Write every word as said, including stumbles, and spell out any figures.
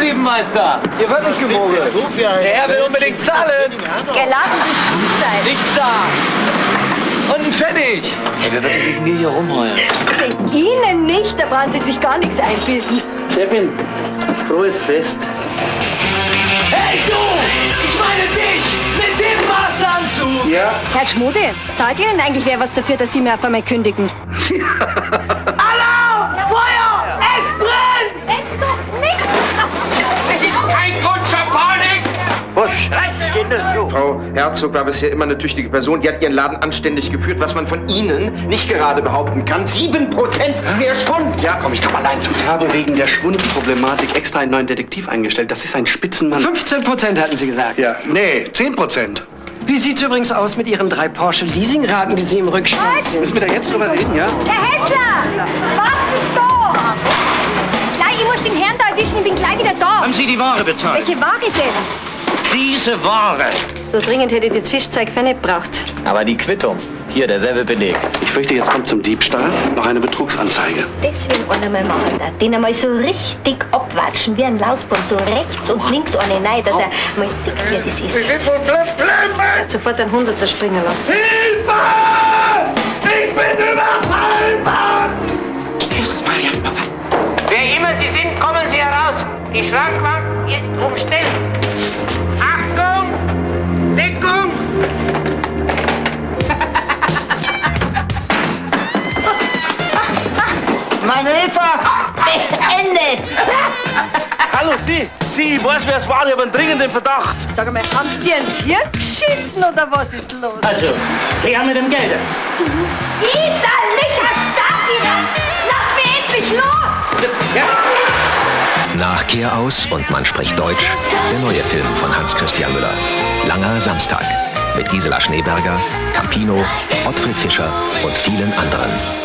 geblieben, Meister? Hier wird nicht gemogelt. Der Herr will unbedingt zahlen. Ja, lassen Sie es gut sein. Nicht da. Und ein Pfennig. Hey, wer wird denn wegen mir hier rumheulen? Wegen Ihnen nicht, da brauchen Sie sich gar nichts einbilden. Chefin, frohes Fest. Hey, du! Ich meine dich! Mit dem Maßanzug! Ja? Herr Schmude, zahlt Ihnen eigentlich wer was dafür, dass Sie mir auf einmal kündigen? Alarm! Feuer! Es brennt! Es doch nicht! Es ist kein Grund zur Panik! Was schreit denn das so? Frau Herzog war bisher immer eine tüchtige Person. Die hat ihren Laden anständig geführt, was man von Ihnen nicht gerade behaupten kann. Sieben Prozent mehr Schwund! Ja, komm, ich komme allein zu. Ich habe wegen der Schwundproblematik extra einen neuen Detektiv eingestellt. Das ist ein Spitzenmann. fünfzehn Prozent hatten Sie gesagt. Ja, nee, zehn Prozent. Wie sieht's übrigens aus mit Ihren drei Porsche Leasingraten, die Sie im Rückstand sind? Müssen wir da jetzt drüber reden, ja? Herr Hessler! Warten Sie doch! Gleich, ich muss den Herrn da erwischen, ich bin gleich wieder da. Haben Sie die Ware bezahlt? Welche Ware denn? Diese Ware. So dringend hätte ich das Fischzeug für nicht gebraucht. Aber die Quittung. Hier, derselbe Beleg. Ich fürchte, jetzt kommt zum Diebstahl noch eine Betrugsanzeige. Deswegen einer mal machen da. Den einmal so richtig abwatschen, wie ein Lausbaum. So rechts und links eine rein, dass er mal sieht, wie das ist. Er hat sofort einen Hunderter springen lassen. Hilfe! Ich bin überfallen worden! Jesus Maria, überfallen. Wer immer Sie sind, kommen Sie heraus. Die Schrankwand ist umstellt. Achtung! Deckung! Manöver beendet! Hallo, Sie. Sie, ich weiß, wer es war. Ich habe einen dringenden Verdacht. Sag mal, haben Sie dir ins Hirn geschissen oder was ist los? Also, her mit dem Geld. Widerlicher Stadtdirektor! Lass mich endlich los! Ja. Nach Kehraus und man spricht Deutsch, der neue Film von Hans-Christian Müller. Langer Samstag mit Gisela Schneeberger, Campino, Ottfried Fischer und vielen anderen.